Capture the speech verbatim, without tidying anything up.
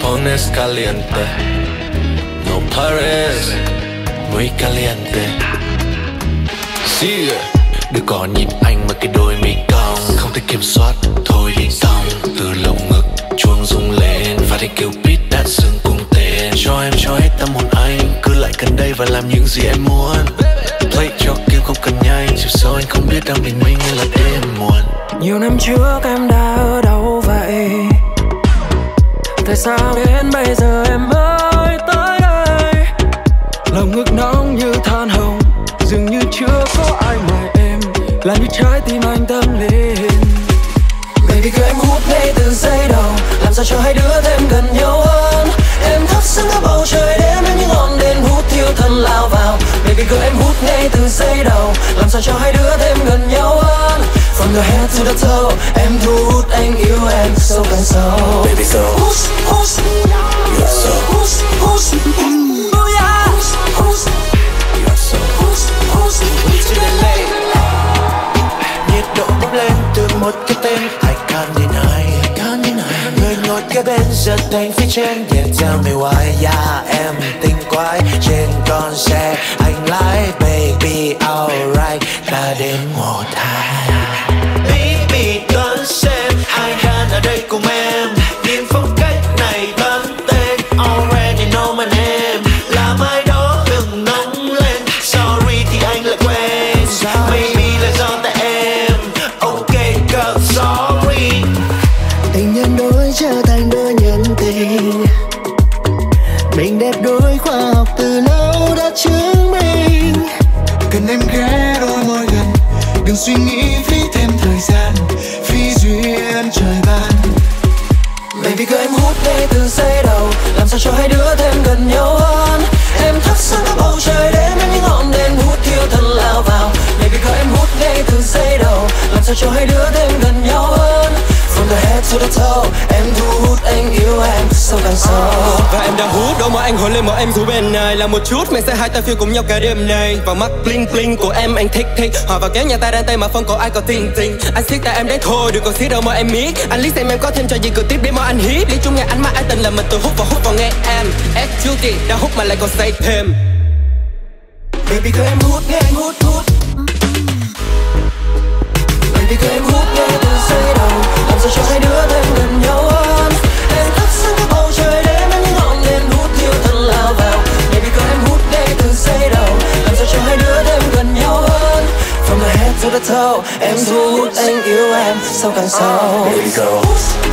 pones caliente. No pares, muy caliente. Sigue. Đừng có nhìn anh mà cái đôi mi cong, không thể kiểm soát, thôi đi xong. Từ lồng ngực chuông rung lên và thấy kêu beat đã dừng cùng tên. Cho em cho hết tâm hồn anh, cứ lại gần đây và làm những gì em muốn. Play cho kêu không cần nhanh, chiều sâu anh không biết đang bình minh hay là đêm muộn. Nhiều năm trước em đã ở đâu vậy? Tại sao đến bây giờ em mới tới đây? Lòng ngực nóng như than hồng, dường như chưa có ai ngoài em, làm như trái tim anh tâm lên. Baby girl em hút ngay từ giây đầu, làm sao cho hai đứa thêm gần nhau hơn. Em thắp sáng cả bầu trời đêm em những ngọn đèn hút thiêu thân lao vào. Baby girl em hút ngay từ giây đầu, làm sao cho hai đứa thêm gần nhau hơn. From the head to the toe, em thu hút anh yêu em sâu càng sâu. Baby so Push, push, you're so push, push, oh yeah. Push, push, you're so push, push, to the late. Nhiệt độ bốc lên từ một cái tên I can't deny, I can't deny. Người ngồi kế bên giờ thành phía trên. Yeah, tell me why, yeah, em tinh quái. Trên con xe anh lái, baby alright, ta đến một hai. Baby đón xem ai đang ở đây cùng em. Nhìn phong cách này bắn tên, already know my name. Làm ai đó đừng nóng lên, sorry thì anh lại quên. Maybe là do tại em, okay girl sorry. Tình nhân đôi trở thành đôi nhân tình, mình đẹp đôi khoa học từ lâu đã chứng minh. Cần em ghé đôi môi gần, đừng suy nghĩ phí thêm thời gian, phi duyên trời ban. Baby girl em hút ngay từ giây đầu, làm sao cho hai đứa thêm gần nhau hơn. Em thắp sáng cả bầu trời đêm em những ngọn đèn hút thiêu thân lao vào. Baby girl em hút ngay từ giây đầu, làm sao cho hai đứa thêm gần nhau hơn. From the head to the toe, em thu hút anh yêu em sâu càng sâu. Và em đang hút đôi môi anh hôn lên môi em dù bên này là một chút mình sẽ hai ta phiêu cùng nhau cả đêm này. Vào mắt bling bling của em anh thích thích, hòa vào kéo nhà ta đang tay mà không có ai có tình tình. Anh siết tay em đấy thôi đừng còn siết đâu mà em miết. Anh liếc xem em có thêm cho gì cứ tiếp để mà anh hiếp. Lý chung nghe anh mà anh tình là mình tự hút và hút vào nghe em. S U T đã hút mà lại còn say thêm. Baby girl em hút nghe anh hút hút. Baby girl em hút nghe từ giây đầu, làm sao cho hai đứa thêm gần nhau hơn. Em thắp sáng cả bầu trời đêm em những ngọn đèn hút thiêu thân lao vào. Baby girl em hút nghe từ giây đầu, làm sao cho hai đứa thêm gần nhau hơn. From the head to the toe, em thu hút anh yêu em sâu càng sâu. Baby girl